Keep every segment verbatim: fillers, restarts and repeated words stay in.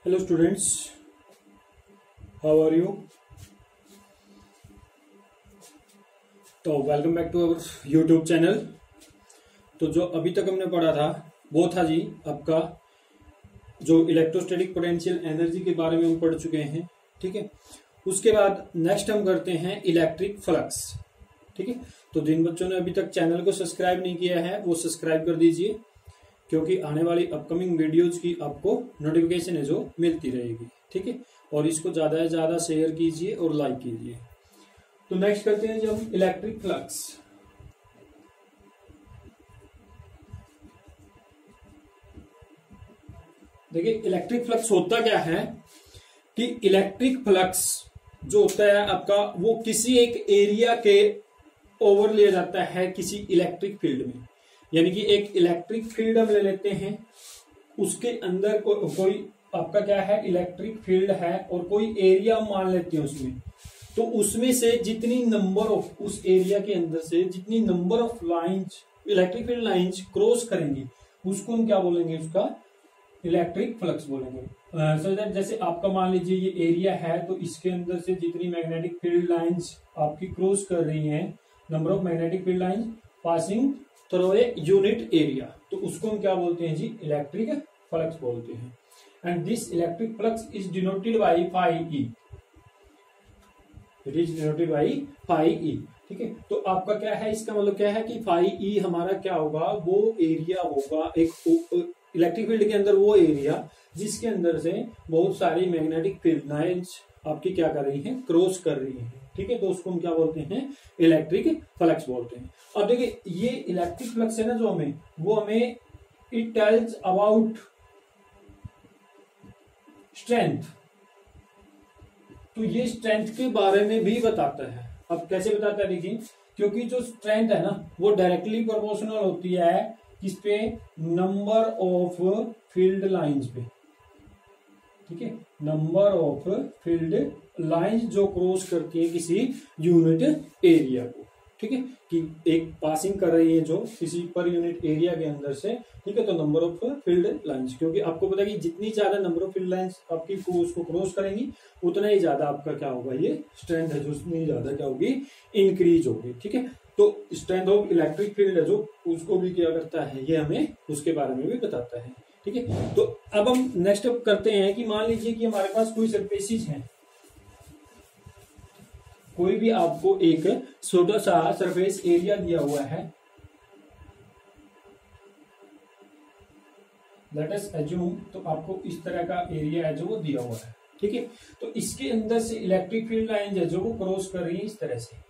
Hello students, how are you? तो welcome back to our YouTube channel. तो जो अभी तक हमने पढ़ा था वो था जी आपका जो इलेक्ट्रोस्टैटिक पोटेंशियल एनर्जी के बारे में हम पढ़ चुके हैं। ठीक है, उसके बाद नेक्स्ट हम करते हैं इलेक्ट्रिक फ्लक्स। ठीक है, तो जिन बच्चों ने अभी तक चैनल को सब्सक्राइब नहीं किया है वो सब्सक्राइब कर दीजिए, क्योंकि आने वाली अपकमिंग वीडियोज की आपको नोटिफिकेशन है जो मिलती रहेगी। ठीक है, और इसको ज्यादा से ज्यादा शेयर कीजिए और लाइक कीजिए। तो नेक्स्ट करते हैं जब इलेक्ट्रिक फ्लक्स। देखिए इलेक्ट्रिक फ्लक्स होता क्या है कि इलेक्ट्रिक फ्लक्स जो होता है आपका वो किसी एक एरिया के ओवर लिया जाता है किसी इलेक्ट्रिक फील्ड में। यानी कि एक इलेक्ट्रिक फील्ड हम ले लेते हैं, उसके अंदर को, कोई आपका क्या है इलेक्ट्रिक फील्ड है और कोई एरिया मान लेते हैं उसमें। तो उसमें से जितनी नंबर ऑफ उस एरिया के अंदर से जितनी number of lines electric field lines cross करेंगी उसको हम क्या बोलेंगे, उसका इलेक्ट्रिक फ्लक्स बोलेंगे। सो दैट जैसे आपका मान लीजिए ये एरिया है, तो इसके अंदर से जितनी मैग्नेटिक फील्ड लाइंस आपकी क्रॉस कर रही हैं, number of magnetic field lines passing through a unit area, तो उसको हम क्या बोलते हैं जी, इलेक्ट्रिक फ्लक्स बोलते हैं। And this electric flux is denoted by phi E, it is denoted by phi E. ठीक है, तो आपका क्या है, इसका मतलब क्या है कि फाई ई हमारा क्या होगा, वो एरिया होगा एक इलेक्ट्रिक फील्ड के अंदर, वो एरिया जिसके अंदर से बहुत सारी मैग्नेटिक फील्ड लाइंस आपकी क्या कर रही हैं, क्रॉस कर रही हैं। ठीक है, तो उसको हम क्या बोलते हैं, इलेक्ट्रिक फ्लक्स बोलते हैं। अब देखिए ये इलेक्ट्रिक फ्लक्स है ना जो हमें, वो हमें इट टेल्स अबाउट स्ट्रेंथ, तो ये स्ट्रेंथ के बारे में भी बताता है। अब कैसे बताता है देखिए, क्योंकि जो स्ट्रेंथ है ना वो डायरेक्टली प्रोपोर्शनल होती है किस पे, नंबर ऑफ फील्ड लाइंस पे। ठीक है, नंबर ऑफ फील्ड लाइंस जो क्रॉस करती है किसी यूनिट एरिया को। ठीक है, कि एक पासिंग कर रही है जो किसी पर यूनिट एरिया के अंदर से। ठीक है, तो नंबर ऑफ फील्ड लाइंस, क्योंकि आपको पता है कि जितनी ज्यादा नंबर ऑफ फील्ड लाइंस आपकी उसको क्रॉस करेंगी उतना ही ज्यादा आपका क्या होगा, ये स्ट्रेंथ है जो उतनी ज्यादा क्या होगी, इंक्रीज होगी। ठीक है, तो स्ट्रेंथ ऑफ इलेक्ट्रिक फील्ड है जो उसको भी क्या करता है, ये हमें उसके बारे में भी बताता है। ठीक है, तो अब हम नेक्स्ट अप करते हैं कि मान लीजिए कि हमारे पास कोई सरफेसिस है, कोई भी आपको एक छोटा सा सरफेस एरिया दिया हुआ है, लेट अस अज्यूम, तो आपको इस तरह का एरिया है जो वो दिया हुआ है। ठीक है, तो इसके अंदर से इलेक्ट्रिक फील्ड लाइन है जो वो क्रॉस कर रही है इस तरह से।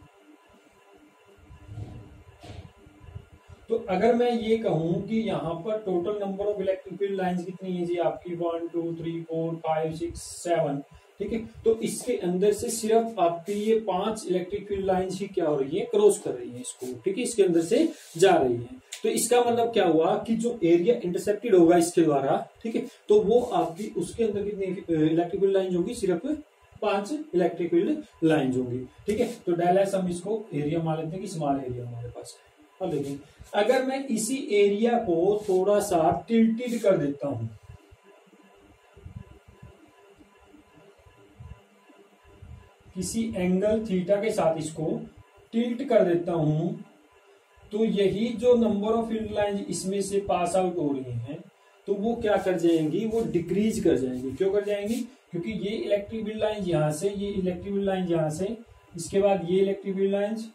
तो अगर मैं ये कहूं कि यहाँ पर total number of electric field lines कितनी है जी आपकी, one two three four five six seven. ठीक है, तो इसके अंदर से सिर्फ आपकी ये पांच इलेक्ट्रिक फील्ड लाइंस ही क्या हो रही है, क्रॉस कर रही है इसको। ठीक है, इसके अंदर से जा रही है। तो इसका मतलब क्या हुआ कि जो एरिया इंटरसेप्टेड होगा इसके द्वारा, ठीक है, तो वो आपकी उसके अंदर कितनी इलेक्ट्रिक फील्ड लाइंस होगी, सिर्फ पांच इलेक्ट्रिक फील्ड लाइंस होंगी। ठीक है, तो डेल एस हम इसको एरिया मान लेते हैं कि स्मॉल एरिया हमारे पास है। अब देखिए अगर मैं इसी एरिया को थोड़ा सा टिल्टेड कर देता हूं, किसी एंगल थीटा के साथ इसको टिल्ट कर देता हूं, तो यही जो नंबर ऑफ फील्ड लाइन इसमें से पास आउट हो रही हैं, तो वो क्या कर जाएंगी, वो डिक्रीज कर जाएंगी। क्यों कर जाएंगी, क्योंकि ये इलेक्ट्रिक फील्ड लाइन यहां से, ये इलेक्ट्रिक फील्ड लाइन यहां से, इसके बाद ये इलेक्ट्रिक फील्ड लाइंस।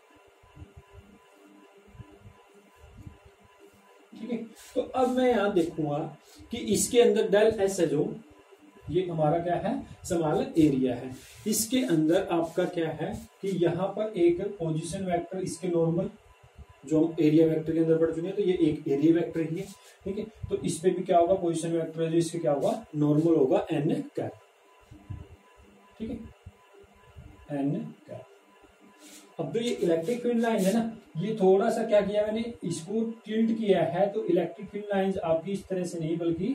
ठीक है, तो अब मैं यहां देखूंगा कि इसके अंदर डेल एस है जो ये हमारा क्या है, स्मॉल एरिया है। इसके अंदर आपका क्या है कि यहाँ पर एक पोजीशन वेक्टर, इसके नॉर्मल जो हम एरिया वेक्टर के अंदर पढ़ चुके हैं, तो ये एक एरिया वेक्टर ही है। ठीक है, तो इस पे भी क्या होगा, पोजीशन वेक्टर है जो इसके क्या होगा, नॉर्मल होगा एन कैप। ठीक है, एन कैप। अब जो ये इलेक्ट्रिक फील्ड लाइन है ना, ये थोड़ा सा क्या किया मैंने, इसको टिल्ट किया है, तो इलेक्ट्रिक फील्ड लाइंस आपकी इस तरह से नहीं बल्कि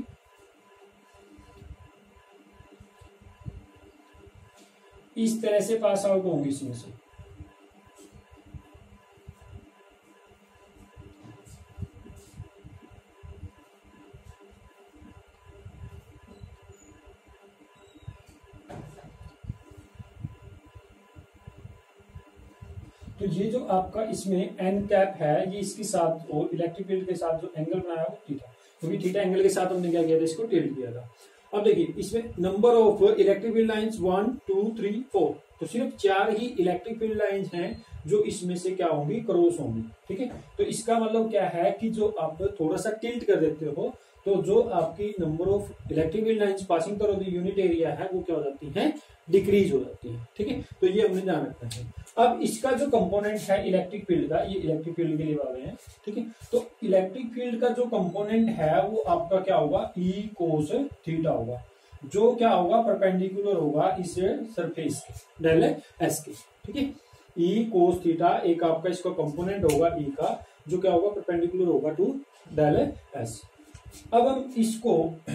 इस तरह से पास आउट होंगी इसमें से। तो ये जो आपका इसमें एन कैप है ये इसके साथ वो इलेक्ट्रिक फील्ड के साथ जो एंगल बनाया वो थीटा, क्योंकि थीटा एंगल के साथ हमने क्या किया था, इसको टिल्ट किया था। अब देखिए इसमें number of electric field lines one two three four, तो सिर्फ चार ही इलेक्ट्रिक फील्ड लाइंस हैं जो इसमें से क्या होंगी, क्रॉस होंगी। ठीक है, तो इसका मतलब क्या है कि जो आप थोड़ा सा टिल्ट कर देते हो तो जो आपकी number of electric field lines passing through the unit area है वो क्या हो जाती है, डिक्रीज हो जाती है। ठीक है, तो ये हमने ध्यान रखना है। अब इसका जो कंपोनेंट है इलेक्ट्रिक फील्ड का, ये इलेक्ट्रिक फील्ड के लिए वाले हैं। ठीक है, तो इलेक्ट्रिक फील्ड का जो कंपोनेंट है वो आपका क्या होगा, ई कोस थीटा होगा, जो क्या होगा, परपेंडिकुलर होगा इस सरफेस के, डेल एस के। ठीक है, ई कोस थीटा एक आपका इसका कंपोनेंट होगा ई का, जो क्या होगा, परपेंडिकुलर होगा टू डेल एस। अब हम इसको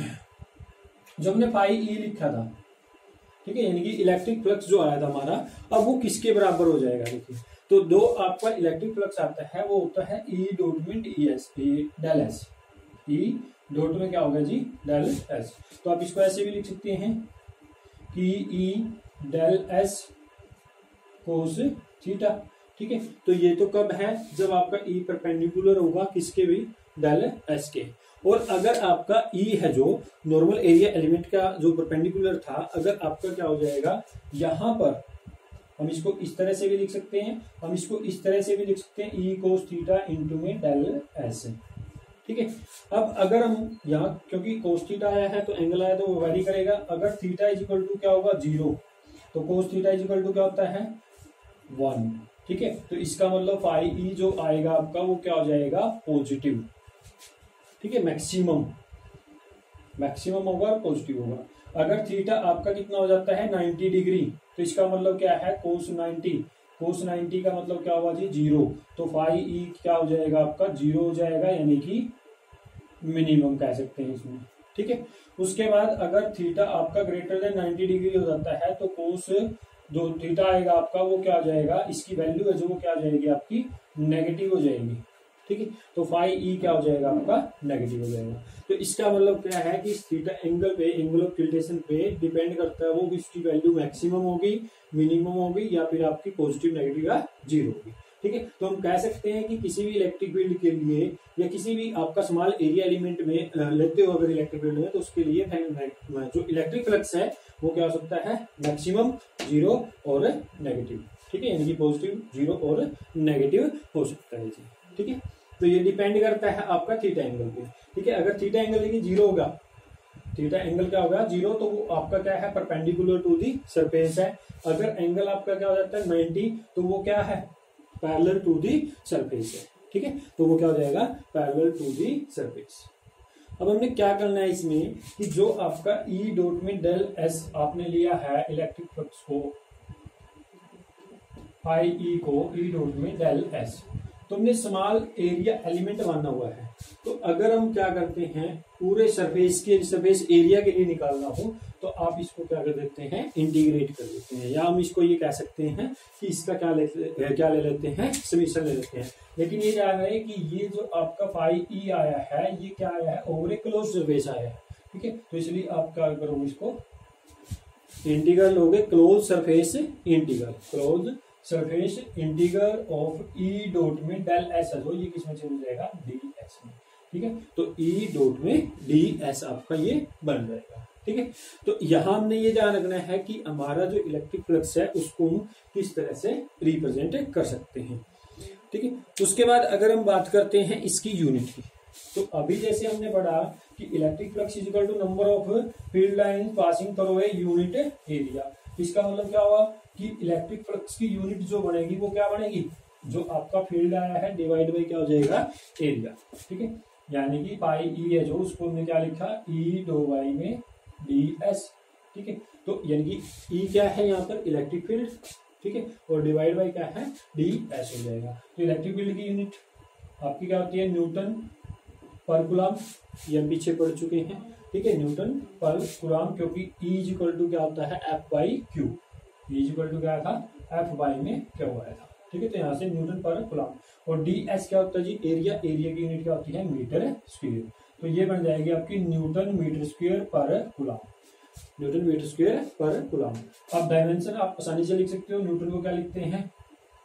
जब हमने फाई ई लिखा था, ठीक है, यानी कि इलेक्ट्रिक फ्लक्स जो आया था हमारा, अब वो किसके बराबर हो जाएगा, देखिए तो दो आपका इलेक्ट्रिक फ्लक्स आता है वो होता है ई डॉट में D S, del S, E dot में क्या होगा जी, डेल एस। तो आप इसको ऐसे भी लिख सकते हैं कि E del S cos theta. ठीक है, तो ये तो कब है, जब आपका ई परपेंडिकुलर होगा किसके भी, डेल एस के। और अगर आपका ई है जो नॉर्मल एरिया एलिमेंट का जो परपेंडिकुलर था, अगर आपका क्या हो जाएगा, यहां पर हम इसको इस तरह से भी लिख सकते हैं, हम इसको इस तरह से भी लिख सकते हैं, ई कोस थीटा इंटू में डेल एस। ठीक है, अब अगर हम यहाँ क्योंकि कोस थीटा आया है तो एंगल आया तो वो वैरी करेगा। अगर थीटा इज इक्वल टू क्या होगा, जीरो, तो cos theta is equal to क्या होता है, वन। ठीक है, तो इसका मतलब फाई ई जो आएगा आपका वो क्या हो जाएगा, पॉजिटिव। ठीक है, मैक्सिमम मैक्सिमम होगा और पॉजिटिव होगा। अगर थीटा आपका कितना हो जाता है, नाइन्टी डिग्री, तो इसका मतलब क्या है, कोस नाइन्टी, कोस नाइन्टी का मतलब क्या होगा जी, जीरो। तो फाई ई क्या हो जाएगा आपका, जीरो हो जाएगा, यानी कि मिनिमम कह सकते हैं इसमें। ठीक है, उसके बाद अगर थीटा आपका ग्रेटर देन नाइन्टी डिग्री हो जाता है तो कोस जो थीटा आएगा आपका वो क्या हो जाएगा, इसकी वैल्यू है जो वो क्या हो जाएगी आपकी, नेगेटिव हो जाएगी। ठीक है, तो फाई ई क्या हो जाएगा आपका, नेगेटिव हो जाएगा। तो इसका मतलब क्या है कि थीटा एंगल पे, एंगल ऑफ टिल्टेशन पे डिपेंड करता है वो इसकी वैल्यू मैक्सिमम होगी, मिनिमम होगी, या फिर आपकी पॉजिटिव, नेगेटिव या जीरो होगी। ठीक है, तो हम कह सकते हैं कि किसी भी इलेक्ट्रिक फील्ड के लिए या किसी भी आपका स्मॉल एरिया एलिमेंट में लेते हो अगर इलेक्ट्रिक फील्ड में, तो उसके लिए जो इलेक्ट्रिक फ्लक्स है वो क्या हो सकता है, मैक्सिमम, जीरो और नेगेटिव। ठीक है, यानी कि पॉजिटिव, जीरो और नेगेटिव हो सकता है जी। ठीक है, तो ये डिपेंड करता है आपका थीटा एंगल पे। ठीक है, अगर थीटा एंगल देखिए जीरो होगा, थीटा एंगल क्या होगा, जीरो, तो वो आपका क्या है, परपेंडिकुलर टू दी सरफेस है। अगर एंगल आपका क्या हो जाता है, नाइन्टी, तो वो क्या है, पैरेलल टू दी सरफेस है। ठीक है, तो वो क्या हो जाएगा, पैरेलल टू दी सरफेस। अब हमने क्या करना है इसमें कि जो आपका ई डॉट में डेल एस आपने लिया है इलेक्ट्रिक फ्लक्स को, फाई ई को ई डॉट में डेल एस, तो हमने स्मॉल एरिया एलिमेंट माना हुआ है। तो अगर हम क्या करते हैं, पूरे सरफेस के सरफेस एरिया के लिए निकालना हो तो आप इसको क्या कर देते हैं, इंटीग्रेट कर देते हैं, या हम इसको ये कह सकते हैं कि इसका क्या लेते क्या ले लेते हैं, समीशन ले लेते हैं। लेकिन ये जान रहे हैं कि ये जो आपका फाई ई आया है ये क्या आया है, ओवर ए क्लोज सरफेस आया है। ठीक है, तो इसलिए आप क्या करोगे, इसको इंटीग्रल लोगे, close surface integral, close surface integral of E dot में डेल एस है, तो ये किसमें चेंज हो जाएगा, डी एस में। ठीक है, तो ई डॉट में डी एस आपका ये बन जाएगा। ठीक है, तो यहां हमने ये ध्यान रखना है कि हमारा जो इलेक्ट्रिक फ्लक्स है उसको हम किस तरह से रिप्रेजेंट कर सकते हैं। ठीक है, उसके बाद अगर हम बात करते हैं इसकी यूनिट की, तो अभी जैसे हमने पढ़ा कि electric flux is equal to number of field line passing through a unit area. इसका मतलब क्या हुआ कि इलेक्ट्रिक फ्लक्स की यूनिट जो बनेगी वो क्या बनेगी, जो आपका फील्ड आया है डिवाइड बाई क्या हो जाएगा, एरिया। ठीक है, यानी कि पाई ई है जो, उसको हमने क्या लिखा, ई डो वाई में डी एस। ठीक है, तो यानी कि ई क्या है यहाँ पर, इलेक्ट्रिक फील्ड। ठीक है, और डिवाइड बाई क्या है, डी एस हो जाएगा। तो इलेक्ट्रिक फील्ड की यूनिट आपकी क्या होती है, न्यूटन पर कूलम, ये हम पीछे पढ़ चुके हैं। ठीक है, न्यूटन पर कूलम, क्योंकि ई इज इक्वल टू क्या होता है, F by Q, E is equal to क्या था, एफ बाई में क्या हुआ था। ठीक है, तो यहाँ से न्यूटन पर कूलम, और डी एस क्या होता है जी, एरिया, एरिया की यूनिट क्या होती है, मीटर स्क्वायर। तो ये बन जाएगी आपकी newton metre square per coulomb, newton metre square per coulomb. अब डायमेंशन आप आसानी से लिख सकते हो, न्यूटन को क्या लिखते हैं,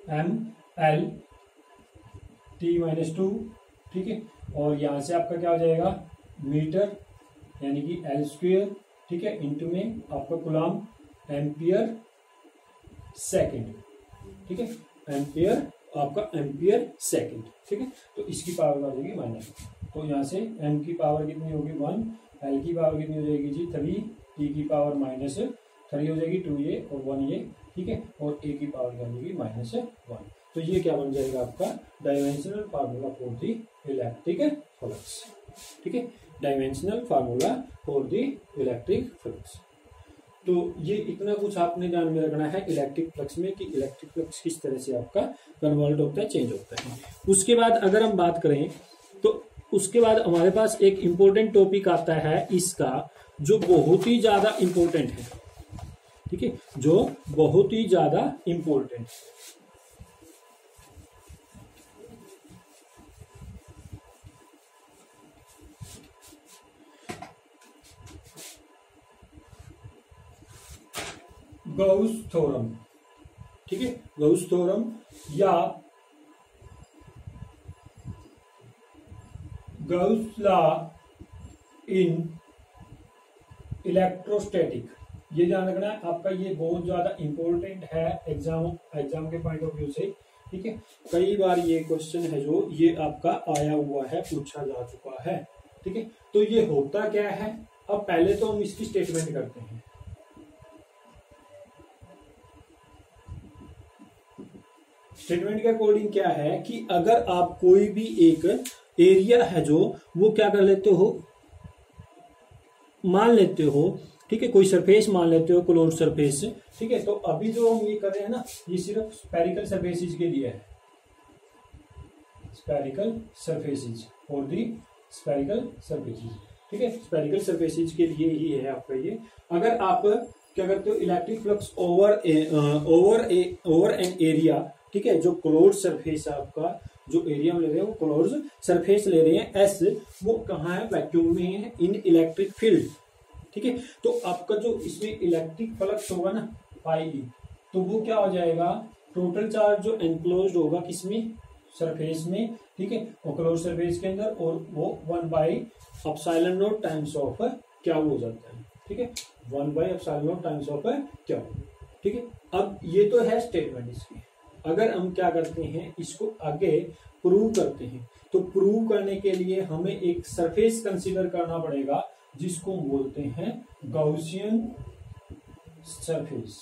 M L T minus two, ठीक है। और यहां से आपका क्या हो जाएगा मीटर यानी कि एल स्क्वेयर, ठीक है, इंटू में आपका कूलम एम्पियर सेकंड, ठीक है, एम्पियर आपका एम्पियर सेकंड, ठीक है। तो इसकी पावर आ जाएगी माइनस, तो यहाँ से एम की पावर कितनी होगी वन, एल की पावर कितनी हो जाएगी जी थ्री, टी की पावर माइनस थ्री हो जाएगी, टू ये और वन ये, ठीक है, और ए की पावर क्या होगी माइनस वन। तो ये क्या बन जाएगा आपका dimensional formula for the electric flux, ठीक है, dimensional formula for the electric flux. तो ये इतना कुछ आपने ध्यान में रखना है इलेक्ट्रिक फ्लक्स में कि इलेक्ट्रिक फ्लक्स किस तरह से आपका कन्वर्ट होता है, चेंज होता है। उसके बाद अगर हम बात करें तो उसके बाद हमारे पास एक इंपॉर्टेंट टॉपिक आता है इसका, जो बहुत ही ज्यादा इंपॉर्टेंट है, ठीक है, जो बहुत ही ज्यादा इंपॉर्टेंट है। गाउस थ्योरम, ठीक है, गाउस थ्योरम या गाउस लॉ इन इलेक्ट्रोस्टैटिक, ये ध्यान रखना है आपका, ये बहुत ज्यादा इंपॉर्टेंट है एग्जाम एग्जाम के पॉइंट ऑफ व्यू से, ठीक है। कई बार ये क्वेश्चन है जो ये आपका आया हुआ है, पूछा जा चुका है, ठीक है। तो ये होता क्या है, अब पहले तो हम इसकी स्टेटमेंट करते हैं। स्टेटमेंट के अकॉर्डिंग क्या है कि अगर आप कोई भी एक एरिया है जो वो क्या कर लेते हो, मान लेते हो, ठीक है, कोई सरफेस मान लेते हो क्लोज्ड सरफेस, ठीक है। तो अभी जो हम ये कर रहे हैं ना, ये सिर्फ स्फेरिकल सरफेसेज के लिए है, स्फेरिकल सरफेसेज और दी स्फेरिकल सरफेसेज, ठीक है, स्फेरिकल सरफेसेज के लिए ही है आपका ये। अगर आप क्या करते हो electric flux over over over an area, ठीक है, जो क्लोज्ड सरफेस है आपका, जो एरिया में ले रहे हैं वो क्लोज्ड सरफेस ले रहे हैं, एस वो कहाँ है वैक्यूम में है, इन इलेक्ट्रिक फील्ड, ठीक है। तो आपका जो इसमें इलेक्ट्रिक फ्लक्स होगा ना पाई, तो वो क्या हो जाएगा, टोटल चार्ज जो एनक्लोज्ड होगा किसमें, सरफेस में, ठीक है, और क्लोज्ड सरफेस के अंदर, और वो one by epsilon naught times of क्या हो जाता है, ठीक है, one by epsilon naught times of क्या, ठीक है। अब ये तो है स्टेटमेंट इसकी। अगर हम क्या करते हैं इसको आगे प्रूव करते हैं, तो प्रूव करने के लिए हमें एक सरफेस कंसीडर करना पड़ेगा जिसको हम बोलते हैं गॉसियन सरफेस,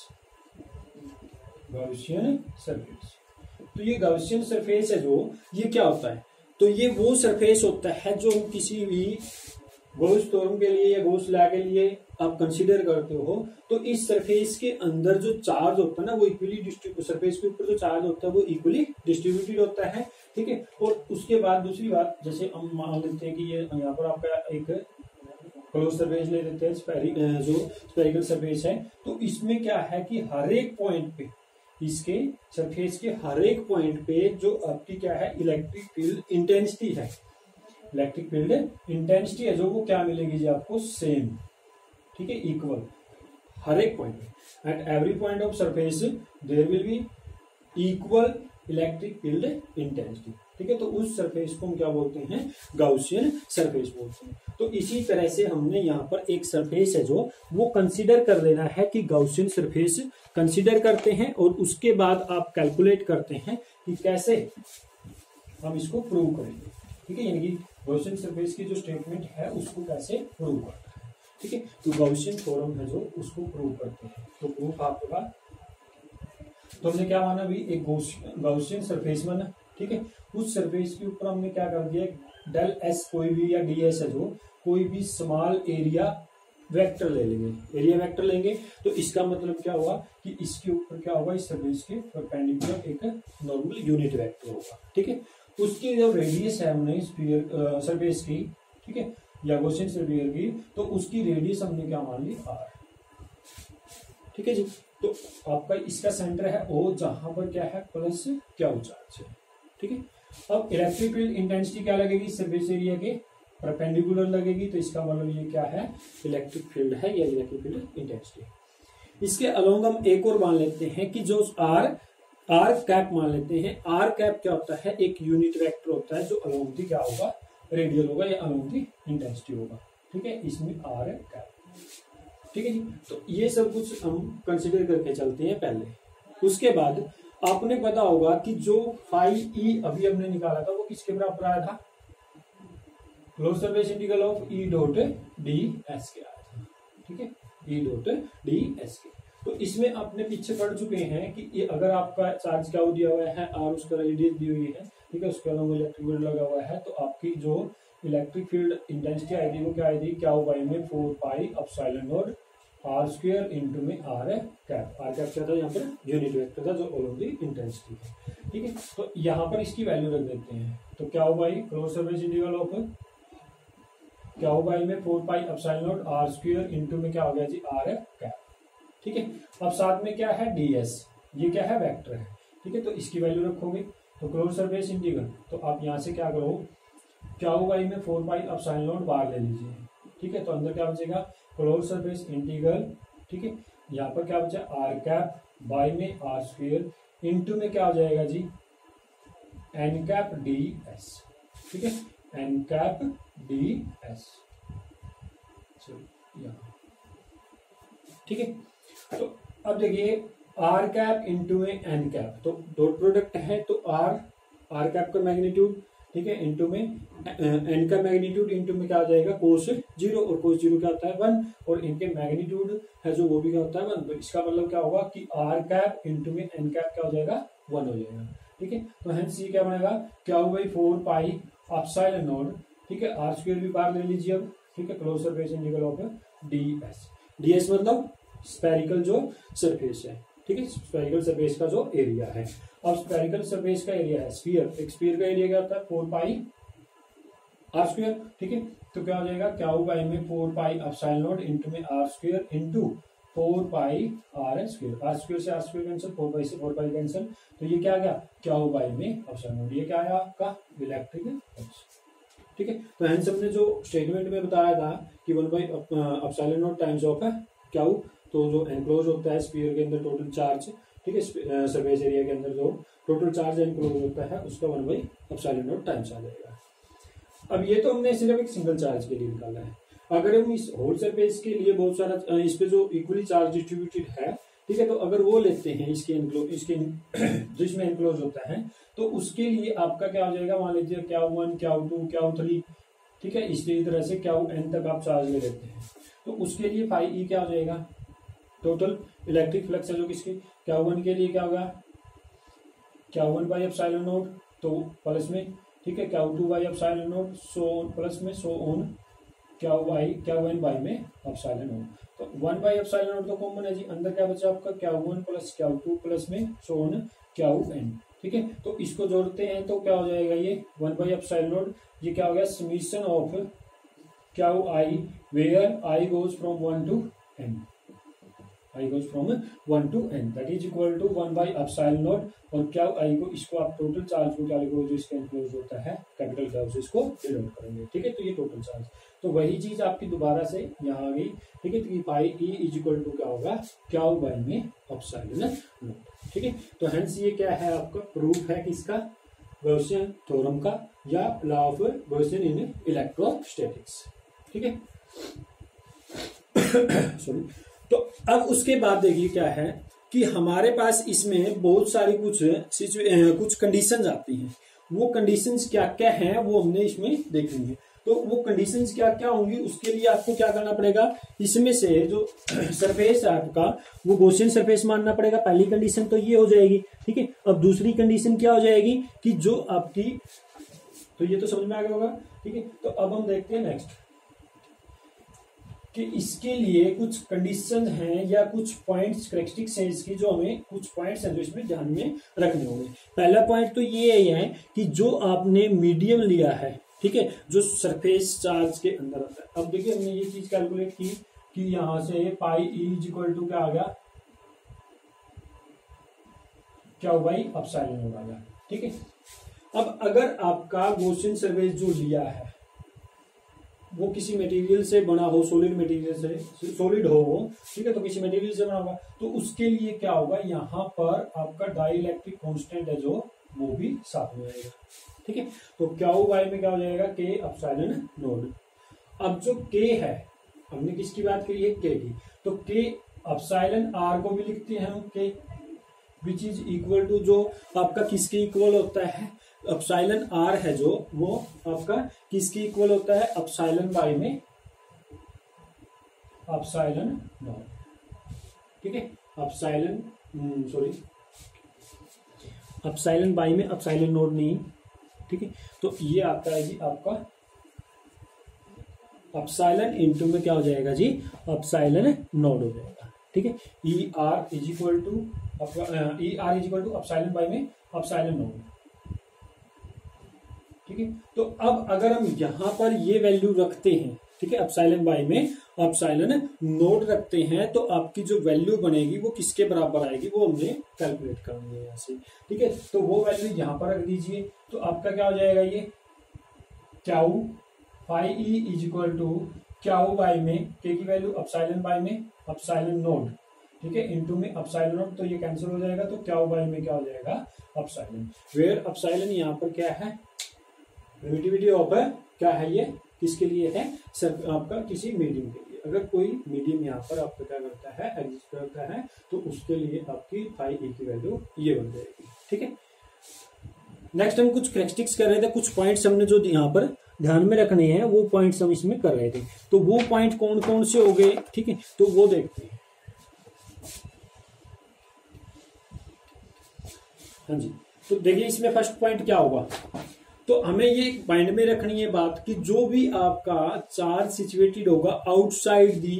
गॉसियन सरफेस। तो ये गॉसियन सरफेस है जो, ये क्या होता है, तो ये वो सरफेस होता है जो किसी भी गॉस थ्योरम के लिए या गॉस लॉ के लिए आप कंसीडर करते हो, तो इस सरफेस के अंदर जो चार्ज होता है ना वो इक्वली डिस्ट्रीब्यूट, सरफेस के ऊपर जो चार्ज होता है वो इक्वली डिस्ट्रीब्यूटेड होता है, ठीक है। और उसके बाद दूसरी बात, जैसे हम मान लेते हैं कि ये यहाँ पर आपका एक क्लोज सरफेस ले लेते हैं, स्पेरि, जो स्पेरिकल सरफेस है, तो इसमें क्या है कि हर एक पॉइंट पे, इसके सरफेस के हर एक पॉइंट पे जो आपकी क्या है इलेक्ट्रिक फील्ड इंटेंसिटी है, इलेक्ट्रिक फील्ड इंटेंसिटी है जो वो क्या मिलेगी जी आपको सेम, ठीक है, इक्वल हर एक पॉइंट पे, at every point of surface there will be equal electric field intensity, ठीक है। तो उस सरफेस को हम क्या बोलते हैं, गाउसियन सरफेस बोलते हैं। तो इसी तरह से हमने यहाँ पर एक सरफेस है जो वो कंसीडर कर लेना है कि गाउसियन सरफेस कंसीडर करते हैं, और उसके बाद आप कैलकुलेट करते हैं कि कैसे हम इसको प्रूव करेंगे, ठीक है, यानी कि गाउसियन सरफेस की जो स्टेटमेंट है उसको कैसे प्रूव करना है, ठीक है। तो गाउसियन थ्योरम है जो उसको प्रूव करते हैं। तो प्रूफ आपके पास, तो हमने क्या माना भी, एक गाउसियन सरफेस माना, ठीक है। उस सरफेस के ऊपर हमने क्या कर दिया, डेल एस कोई भी या डी एस है जो कोई भी स्मॉल एरिया वेक्टर ले लेंगे, एरिया वेक्टर लेंगे, तो इसका मतलब क्या हुआ कि इसके ऊपर क्या होगा, इस सरफेस के परपेंडिकुलर एक नॉर्मल यूनिट वेक्टर होगा, ठीक है। उसकी जो रेडियस है हमने स्फीयर सरफेस की, ठीक है, या गाउसियन सरफेस की, तो उसकी रेडियस हमने क्या मान ली आर, ठीक है जी। तो आपका इसका सेंटर है ओ, जहां पर क्या है प्लस क्या चार्ज है, ठीक है। अब इलेक्ट्रिक फील्ड इंटेंसिटी क्या लगेगी, सरफेस एरिया के परपेंडिकुलर लगेगी, तो इसका मतलब ये क्या है, इलेक्ट्रिक फील्ड है या इलेक्ट्रिक फील्ड इंटेंसिटी। इसके अलोंग हम एक और मान लेते हैं कि जो आर आर कैप मान लेते हैं। आर कैप क्या होता है, एक यूनिट वेक्टर होता है जो अलोंग दी क्या होगा, रेडियल होगा या अलोंग दी इंटेंसिटी होगा। ठीक है, इसमें आर है कैप। ठीक है जी, तो ये सब कुछ हम कंसिडर करके चलते हैं पहले। उसके बाद आपने पता होगा कि जो फाई ई अभी हमने निकाला था वो किसके बराबर आया था, close surface integral of E dot D S के आया था। ठीक है, ई डॉट डी एस के। तो इसमें आपने पीछे पढ़ चुके हैं कि ये अगर आपका चार्ज क्या दिया हुआ है, आर उसका रेडियस दी हुई है, ठीक है, उसके अलावा इलेक्ट्रिक फील्ड लगा हुआ है, तो आपकी जो इलेक्ट्रिक फील्ड इंटेंसिटी आएगी वो क्या आएगी, क्या बाई में four pi epsilon naught R square into में आर है कैप। आर कैप क्या था, यहाँ पर यूनिट वेक्टर था जो अलोंग दी इंटेंसिटी है। ठीक है, तो यहाँ पर इसकी वैल्यू रख देते हैं। तो क्या by close surface integral of क्या बाई में four pi epsilon naught R square into में क्या हो गया जी, आर है कैप। ठीक है, अब साथ में क्या है, ds, ये क्या है, वेक्टर है। ठीक है, तो इसकी वैल्यू रखोगे तो क्लोज सरफेस इंटीग्रल, तो आप यहां से क्या करो, क्या बाई में फोर पाई अपसाइलन नॉट बार ले लीजिए। ठीक है, तो अंदर क्या बचेगा, क्लोज सरफेस इंटीग्रल। ठीक है, यहाँ पर क्या बचा, आर कैप बाई में आर स्क्वायर इंटू में क्या हो जाएगा जी, एन कैप डी एस। ठीक है, एन कैप डी एस। ठीक है, तो अब देखिए आर कैप इंटू में एन कैप, तो डॉट प्रोडक्ट है तो आर आर कैप का मैग्नीट्यूड, ठीक है, इंटू में एन का मैग्नीट्यूड, इंटू में क्या आ जाएगा, कोस जीरो, और कोस जीरो क्या होता है वन, और इनके मैग्नीट्यूड है जो वो भी क्या होता है वन। तो इसका मतलब क्या होगा कि आर कैप इंटू में एन कैप क्या हो जाएगा, वन हो जाएगा। ठीक है, तो हेंस ये क्या बनेगा, क्या by four pi epsilon naught, ठीक है, आर स्क्वायर भी बाहर ले लीजिए अब। ठीक है, close surface integral of D S. D S मतलब स्पेरिकल जो सरफेस है। ठीक है, स्पेरिकल सरफेस का जो एरिया है। अब स्पेरिकल सरफेस का एरिया है स्फीयर, एक स्फीयर का एरिया क्या होता है, फोर पाई आर स्क्वायर। ठीक है, तो क्या हो जाएगा, क्या बाई में four pi epsilon naught into में R square into four pi R square. R square से R square cancel, four pi से फोर पाई कैंसिल, तो ये क्या आ गया, क्या बाई में अपसाइलन नॉट। ये क्या आया आपका, इलेक्ट्रिक फ्लक्स। ठीक है, तो हेंस हमने जो स्टेटमेंट में बताया था कि one by epsilon naught times of है क्या, तो जो एनक्लोज होता है स्फीयर के अंदर टोटल चार्ज, ठीक है, सरफेस एरिया के अंदर जो टोटल चार्ज एनक्लोज होता है उसका one by epsilon naught times आ जाएगा। अब ये तो हमने सिर्फ एक सिंगल चार्ज के लिए निकाला है। अगर हम इस होल सरफेस के लिए बहुत सारा इस पे जो इक्वली चार्ज डिस्ट्रीब्यूटेड है, ठीक है, तो अगर वो लेते हैं इसके एनक्लोज, इसके जो इसमें एनक्लोज होता है, तो उसके लिए आपका क्या हो जाएगा, मान लीजिए क्या वन, क्या टू, क्या थ्री, ठीक है, इसी तरह से क्या एन तक आप चार्ज ले लेते हैं। तो उसके लिए फाई ई क्या हो जाएगा, टोटल इलेक्ट्रिक फ्लक्स है जो किसकी, क्या वन के लिए क्या होगा, क्या वन बाई एप्सिलॉन नॉट, तो प्लस में, ठीक है, क्या two by epsilon naught, so plus में, सो ऑन क्या बाई क्या वन बाई में एप्सिलॉन नॉट। तो वन बाई एप्सिलॉन नॉट तो कॉमन है जी, अंदर क्या बचा आपका, क्या वन प्लस क्या टू प्लस में सो ऑन क्या एन। ठीक है, तो इसको जोड़ते हैं तो क्या हो जाएगा, ये वन बाई एप्सिलॉन नॉट, ये क्या हो गया, समीशन ऑफ क्या I where I goes from one to N, I goes from one to N, that is equal to one by epsilon naught, और क्या आई को, इसको आप टोटल चार्ज को क्या लिखोगे, जो इसका एनक्लोज होता है कैपिटल क्या से इसको डिनोट करेंगे। ठीक है, तो ये टोटल चार्ज, तो वही चीज आपकी दोबारा से यहाँ आ गई। ठीक है, तो phi E is equal to क्या होगा, क्या बाई में एप्सिलॉन नॉट। ठीक है, तो हेंस ये क्या है आपका प्रूफ है किसका, गॉसियन थ्योरम का, या law of Gaussian in electrostatics. ठीक है, सॉरी। तो अब उसके बाद देखिए क्या है कि हमारे पास इसमें बहुत सारी कुछ कुछ कंडीशंस आती हैं। वो कंडीशंस क्या क्या हैं वो हमने इसमें देखनी है। तो वो कंडीशंस क्या क्या होंगी, उसके लिए आपको क्या करना पड़ेगा, इसमें से जो सरफेस है आपका वो गॉसियन सरफेस मानना पड़ेगा। पहली कंडीशन तो ये हो जाएगी। ठीक है, अब दूसरी कंडीशन क्या हो जाएगी कि जो आपकी, तो ये तो समझ में आ गया होगा। ठीक है, तो अब हम देखते हैं नेक्स्ट कि इसके लिए कुछ कंडीशन हैं या कुछ पॉइंट्स कैरेक्टरिस्टिक्स हैं इसकी, जो हमें कुछ पॉइंट्स हैं जो इसमें ध्यान में रखने होंगे। पहला पॉइंट तो ये है कि जो आपने मीडियम लिया है, ठीक है, जो सरफेस चार्ज के अंदर आता है। अब देखिए हमने ये चीज कैलकुलेट की कि यहां से phi E is equal to क्या आ गया, क्या बाई एप्सिलॉन नॉट आ गया। ठीक है, अब अगर आपका गॉसियन सरफेस जो लिया है, वो किसी मटेरियल से बना हो, सॉलिड मटेरियल से, सॉलिड हो वो, ठीक है, तो किसी मटेरियल से बना होगा, तो उसके लिए क्या होगा, यहाँ पर आपका डाई इलेक्ट्रिक कॉन्स्टेंट है जो वो भी साथ में आएगा, ठीक है। तो क्यू वाई में क्या हो जाएगा, के एप्सिलॉन नोड। अब जो के है, हमने किसकी बात करी है, के की, तो के एप्सिलॉन आर को भी लिखते हैं हम के, विच इज इक्वल टू, जो आपका किसके इक्वल होता है, एप्सिलॉन आर है जो वो आपका किसके इक्वल होता है, एप्सिलॉन बाई में एप्सिलॉन नॉट, ठीक है, एप्सिलॉन सॉरी एप्सिलॉन बाई में एप्सिलॉन नॉट नहीं, ठीक है। तो ये आता है जी आपका एप्सिलॉन इनटू में क्या हो जाएगा जी, एप्सिलॉन नॉट हो जाएगा, ठीक है। E R is equal to E R is equal to epsilon by में एप्सिलॉन नॉट, ठीक है। तो अब अगर हम यहां पर ये वैल्यू रखते हैं, ठीक है, एप्सिलॉन बाई में एप्सिलॉन नोट रखते हैं, तो आपकी जो वैल्यू बनेगी वो किसके बराबर आएगी, वो हमने कैलकुलेट करनी है यहाँ से, ठीक है। तो वो वैल्यू यहां पर रख दीजिए, तो आपका क्या हो जाएगा, ये Q phi E is equal to Q by में के की वैल्यू एप्सिलॉन बाई में एप्सिलॉन नोट, ठीक है, इनटू में एप्सिलॉन नोट, तो ये कैंसिल हो जाएगा, तो क्यू बाई में क्या हो जाएगा, एप्सिलॉन, वेयर एप्सिलॉन यहाँ पर क्या है, परमिटिविटी ऑफ क्या है, ये किसके लिए है, सर आपका किसी मीडियम के लिए, अगर कोई मीडियम यहाँ पर आपका क्या करता है, एग्जिस्ट करता है, तो उसके लिए आपकी फाई ई की वैल्यू ये बन जाएगी, ठीक है। नेक्स्ट हम कुछ कैरेक्टरिस्टिक्स कर रहे थे, कुछ पॉइंट्स हमने जो यहाँ पर ध्यान में रखने हैं वो पॉइंट्स हम इसमें कर रहे थे, तो वो पॉइंट कौन कौन से हो गए, ठीक है, तो वो देखते हैं। हाँ जी, तो देखिए इसमें फर्स्ट पॉइंट क्या होगा, तो हमें ये माइंड में रखनी है बात कि जो भी आपका चार्ज सिचुएटेड होगा आउटसाइड दी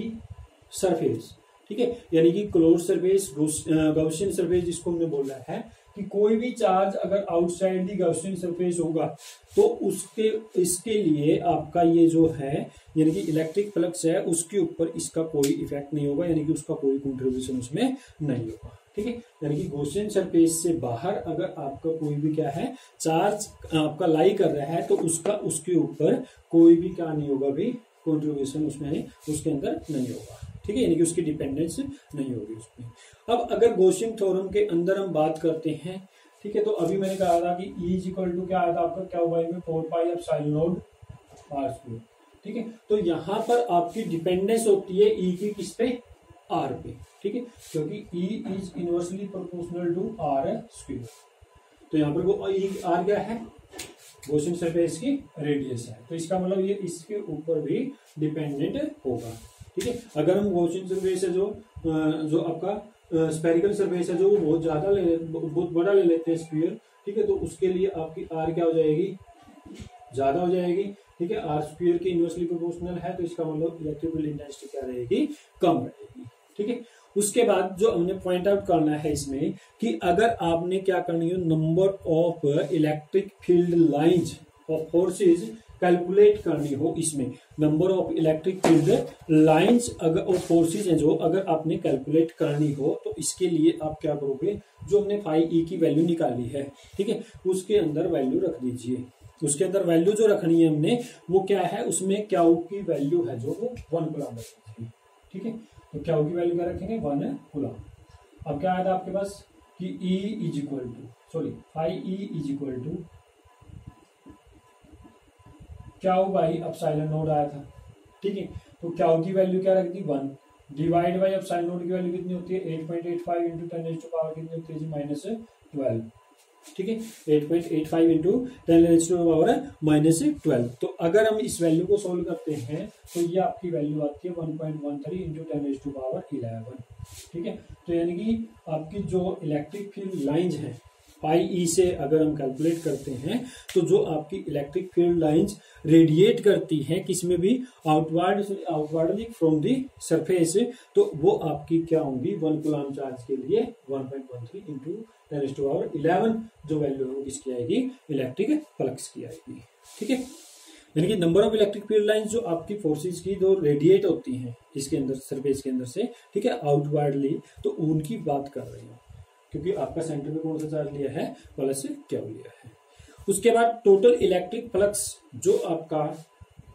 सरफेस, ठीक है, यानी कि क्लोज सरफेस, गॉसियन सरफेस जिसको हमने बोला है कि कोई भी चार्ज अगर आउटसाइड दी गॉसियन सरफेस होगा तो उसके इसके लिए आपका ये जो है यानी कि इलेक्ट्रिक फ्लक्स है उसके ऊपर इसका कोई इफेक्ट नहीं होगा, यानी कि उसका कोई कंट्रीब्यूशन उसमें नहीं होगा, ठीक है। यानी कि गॉसियन सरफेस से बाहर अगर आपका कोई भी क्या है चार्ज आपका लाई कर रहा है तो उसका उसके ऊपर कोई भी क्या नहीं होगा, भी कंट्रीब्यूशन उसमें उसके अंदर नहीं होगा, ठीक है, यानी कि उसकी डिपेंडेंस नहीं होगी उसमें। अब अगर गॉसियन थ्योरम के अंदर हम बात करते हैं, ठीक है, तो अभी मैंने कहा था कि E इज इक्वल टू क्या आया था आपका, क्या हुआ में four pi epsilon naught R square, ठीक है। तो यहाँ पर आपकी डिपेंडेंस होती है E की किस पे, R पे, ठीक है, क्योंकि E is inversely proportional to R square. तो यहाँ पर वो R क्या है, गॉसियन सरफेस की रेडियस है, तो इसका मतलब ये इसके ऊपर भी डिपेंडेंट होगा, ठीक है। अगर हम गॉसियन सरफेस है जो जो आपका स्फेरिकल सरफेस है जो वो बहुत ज्यादा ले बहुत बड़ा ले लेते हैं स्फीयर, ठीक है, तो उसके लिए आपकी आर क्या हो जाएगी, ज्यादा हो जाएगी, ठीक है, आर स्फीयर की इनवर्सली प्रोपोर्शनल है, तो इसका मतलब इलेक्ट्रिक फील्ड इंटेंसिटी क्या रहेगी, कम रहेगी, ठीक है। उसके बाद जो हमने पॉइंट आउट करना है इसमें कि अगर आपने क्या करनी है, number of electric field lines of forces calculate करनी हो, इसमें number of electric field lines अगर और फोर्सेज हैं जो अगर आपने कैलकुलेट करनी हो तो इसके लिए आप क्या करोगे, जो हमने फाई ई की वैल्यू निकाली है, ठीक है, उसके अंदर वैल्यू रख दीजिए। उसके अंदर वैल्यू जो रखनी है हमने वो क्या है, उसमें क्यू की वैल्यू है जो वो वन कूलम रखेंगे, ठीक है, तो क्यू की वैल्यू क्या रखेंगे, वन कूलम। अब क्या आया था आपके पास कि E is equal to sorry phi E is equal to Q by epsilon naught आया था, ठीक है, तो क्यू की वैल्यू क्या रख दी, one, divide by epsilon naught की वैल्यू कितनी होती है, eight point eight five into ten raise to power कितनी होती है जी, माइनस ट्वेल्व, ठीक है, eight point eight five into ten raise to power minus twelve. तो अगर हम इस वैल्यू को सोल्व करते हैं तो ये आपकी वैल्यू आती है one point one three into ten raise to power eleven, ठीक है। तो यानी कि आपकी जो इलेक्ट्रिक फील्ड लाइंस हैं पाई ई से अगर हम कैलकुलेट करते हैं तो जो आपकी इलेक्ट्रिक फील्ड लाइंस रेडिएट करती हैं किसमें भी, outward outwardly from the surface, तो वो आपकी क्या होंगी, वन कूलम चार्ज के लिए one point one three into ten raise to power eleven जो वैल्यू है वो किसकी आएगी, इलेक्ट्रिक फ्लक्स की आएगी, ठीक है। यानी कि number of electric field lines जो आपकी फोर्सेज की जो रेडिएट होती हैं इसके अंदर सरफेस के अंदर से, ठीक है, आउटवर्डली, तो उनकी बात कर रही हूँ क्योंकि आपका सेंटर में कौन सा चार्ज लिया है, प्लस क्या लिया है। उसके बाद टोटल इलेक्ट्रिक फ्लक्स जो आपका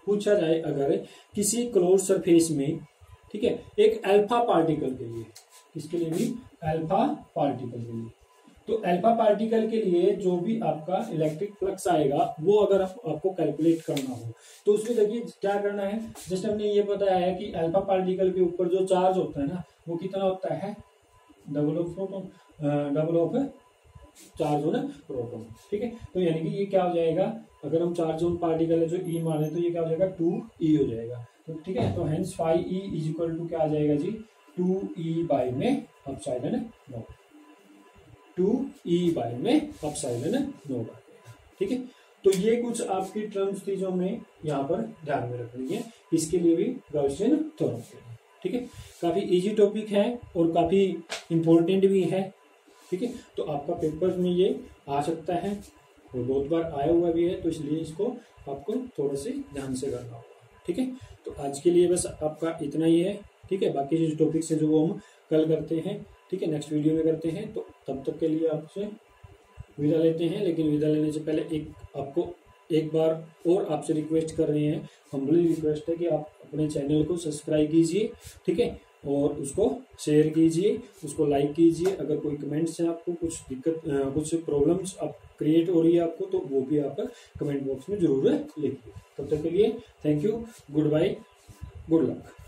पूछा जाए अगर किसी क्लोज सरफेस में, ठीक है, एक अल्फा पार्टिकल के लिए, इसके लिए भी अल्फा पार्टिकल के लिए, तो अल्फा पार्टिकल के लिए जो भी आपका इलेक्ट्रिक फ्लक्स आएगा वो अगर आप, आपको कैलकुलेट करना हो तो उसमें देखिए क्या करना है। जस्ट हमने ये बताया है कि अल्फा पार्टिकल के ऊपर जो चार्ज होता है ना वो कितना होता है, double of proton, double of charge हो ना प्रोटॉन, ठीक है। तो यानी कि ये क्या हो जाएगा, अगर हम चार्ज ऑन पार्टिकल है जो ई माने तो ये क्या हो जाएगा, टू ई हो जाएगा, तो ठीक है। तो hence five e is equal to क्या आ जाएगा जी, टू ई बाई में epsilon naught, two e by में अपसाइलन नॉट, ठीक है। तो ये कुछ आपकी टर्म्स थी जो हमें यहाँ पर ध्यान में रखनी है, इसके लिए भी गॉसियन थ्योरम, ठीक है। काफी इजी टॉपिक है और काफी इंपॉर्टेंट भी है, ठीक है। तो आपका पेपर में ये आ सकता है और बहुत बार आया हुआ भी है, तो इसलिए इसको आपको थोड़ा से ध्यान से करना होगा, ठीक है। तो आज के लिए बस आपका इतना ही है, ठीक है। बाकी जो टॉपिक्स है जो वो हम कल करते हैं, ठीक है, नेक्स्ट वीडियो में करते हैं। तो तब तक के लिए आपसे विदा लेते हैं, लेकिन विदा लेने से पहले एक आपको एक बार और आपसे रिक्वेस्ट कर रहे हैं, हम्बली रिक्वेस्ट है कि आप अपने चैनल को सब्सक्राइब कीजिए, ठीक है, और उसको शेयर कीजिए, उसको लाइक कीजिए। अगर कोई कमेंट्स है आपको, कुछ दिक्कत, कुछ प्रॉब्लम्स आप क्रिएट हो रही है आपको, तो वो भी आप कमेंट बॉक्स में जरूर लिखिए। तब तक के लिए thank you, goodbye, good luck.